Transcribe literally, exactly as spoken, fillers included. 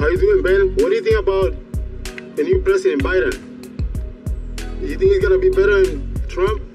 How you doing, Ben? What do you think about the new President Biden? You think he's gonna be better than Trump?